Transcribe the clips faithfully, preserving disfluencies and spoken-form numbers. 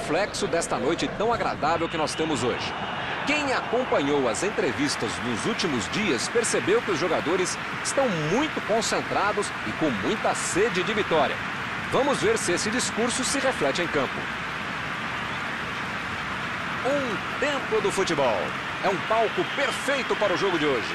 reflexo desta noite tão agradável que nós temos hoje. Quem acompanhou as entrevistas nos últimos dias percebeu que os jogadores estão muito concentrados e com muita sede de vitória. Vamos ver se esse discurso se reflete em campo. Um templo do futebol. É um palco perfeito para o jogo de hoje.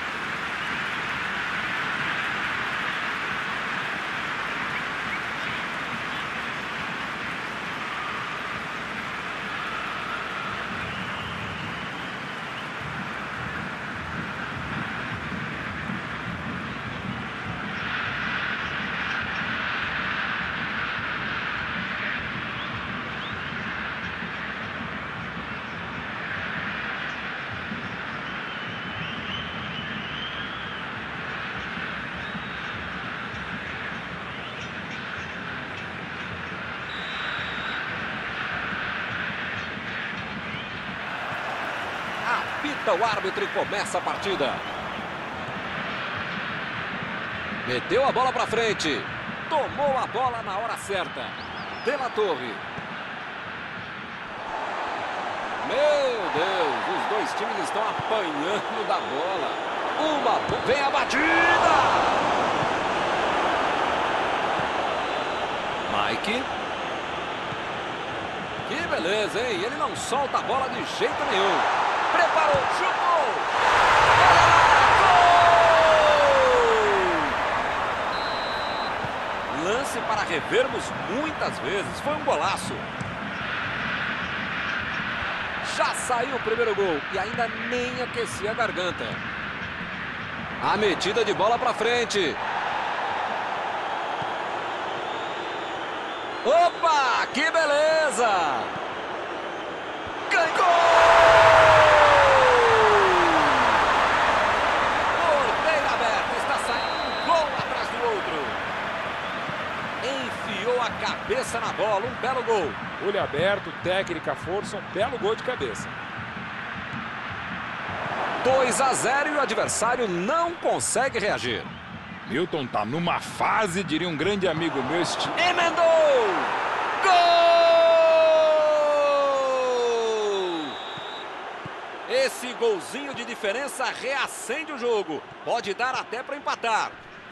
Apita o árbitro e começa a partida. Meteu a bola para frente. Tomou a bola na hora certa. De La Torre. Meu Deus, os dois times estão apanhando da bola. Uma, vem a batida. Mike. Que beleza, hein? Ele não solta a bola de jeito nenhum. Preparou, chutou! Gol! Lance para revermos muitas vezes. Foi um golaço. Já saiu o primeiro gol e ainda nem aquecia a garganta. A metida de bola para frente. Opa, que beleza! Ganhou! A cabeça na bola, um belo gol. Olho aberto, técnica, força, um belo gol de cabeça. dois a zero e o adversário não consegue reagir. Milton tá numa fase, diria um grande amigo meu. Este... Emendou! Gol! Esse golzinho de diferença reacende o jogo. Pode dar até para empatar.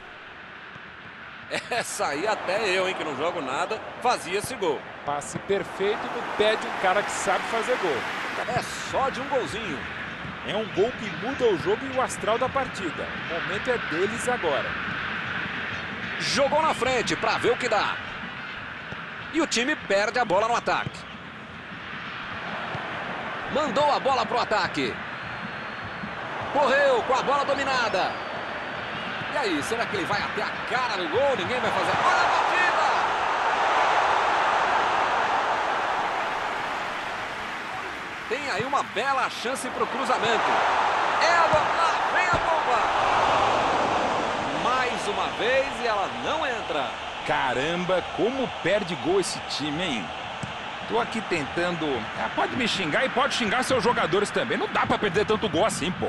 Essa aí até eu, hein, que não jogo nada, fazia esse gol. Passe perfeito no pé de um cara que sabe fazer gol. É só de um golzinho. É um gol que muda o jogo e o astral da partida. O momento é deles agora. Jogou na frente para ver o que dá. E o time perde a bola no ataque. Mandou a bola pro ataque. Correu com a bola dominada. E aí, será que ele vai até a cara no gol? Ninguém vai fazer. Olha a batida! Tem aí uma bela chance para o cruzamento. É a bola, lá vem a bomba! Mais uma vez e ela não entra. Caramba, como perde gol esse time, hein? Tô aqui tentando... Ah, pode me xingar e pode xingar seus jogadores também. Não dá para perder tanto gol assim, pô.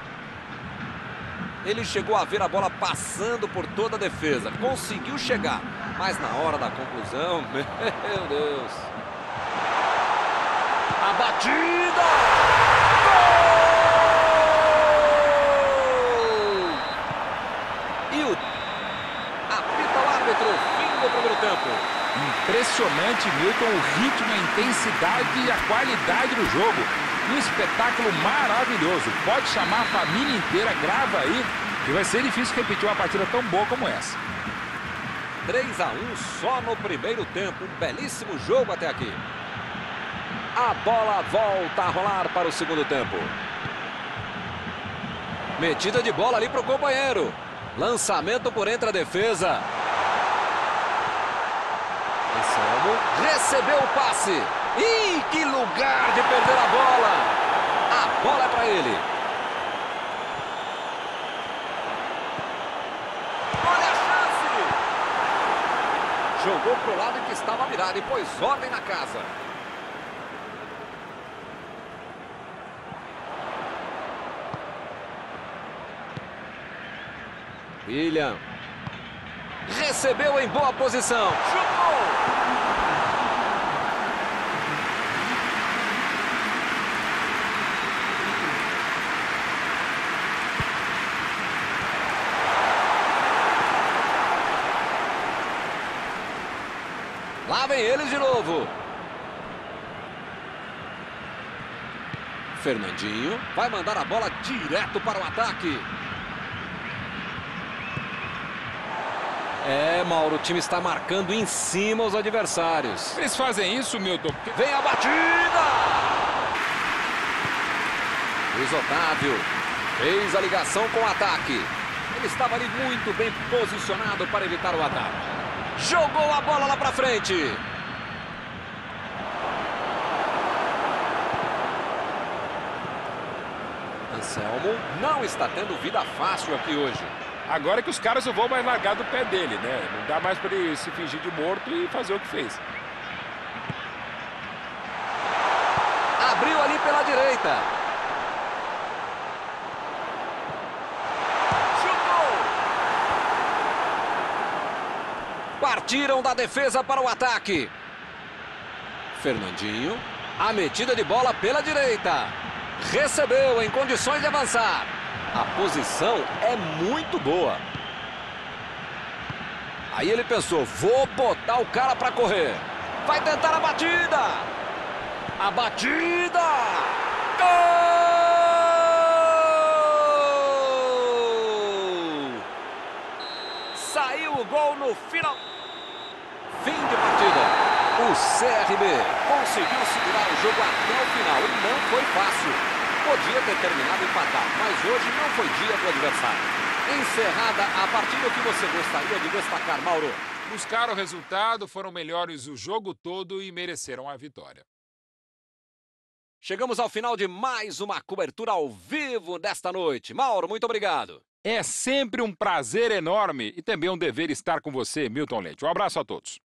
Ele chegou a ver a bola passando por toda a defesa. Conseguiu chegar. Mas na hora da conclusão, meu Deus. A batida! Gol! E o... apita o árbitro. Fim do primeiro tempo. Impressionante, Milton, o ritmo, a intensidade e a qualidade do jogo. Um espetáculo maravilhoso. Pode chamar a família inteira, grava aí, que vai ser difícil repetir uma partida tão boa como essa. três a um só no primeiro tempo. Um belíssimo jogo até aqui. A bola volta a rolar para o segundo tempo. Metida de bola ali para o companheiro. Lançamento por entre a defesa. Recebeu o passe. Ih, que lugar de perder a bola. A bola é para ele. Olha a chance. Jogou para o lado em que estava virado e pôs ordem na casa. William. Recebeu em boa posição. Chutou. Lá vem eles de novo. Fernandinho vai mandar a bola direto para o ataque. É, Mauro, o time está marcando em cima os adversários. Eles fazem isso, Milton. Porque... Vem a batida! Luiz Otávio fez a ligação com o ataque. Ele estava ali muito bem posicionado para evitar o ataque. Jogou a bola lá para frente. Anselmo não está tendo vida fácil aqui hoje. Agora é que os caras não vão mais largar do pé dele, né? Não dá mais para ele se fingir de morto e fazer o que fez. Abriu ali pela direita. Chutou! Partiram da defesa para o ataque. Fernandinho. A metida de bola pela direita. Recebeu em condições de avançar. A posição é muito boa. Aí ele pensou, vou botar o cara para correr. Vai tentar a batida. A batida. Gol! Saiu o gol no final. Fim de partida. O C R B conseguiu segurar o jogo até o final e não foi fácil. Podia ter terminado empatado, mas hoje não foi dia do adversário. Encerrada a partida, o que você gostaria de destacar, Mauro? Buscaram o resultado, foram melhores o jogo todo e mereceram a vitória. Chegamos ao final de mais uma cobertura ao vivo desta noite. Mauro, muito obrigado. É sempre um prazer enorme e também um dever estar com você, Milton Leite. Um abraço a todos.